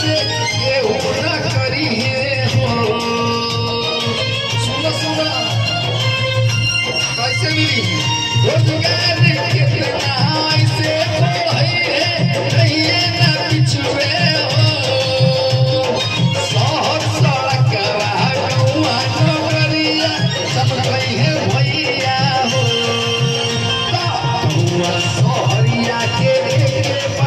से केहू न करी है हो। सुनो सुनो कैसे मिली रोजगार कितना ऐसे तो है कहिए न पिछुए हो। शहर सड़क गौआ नौकरिया सब कही है भैया हो। शहरिया के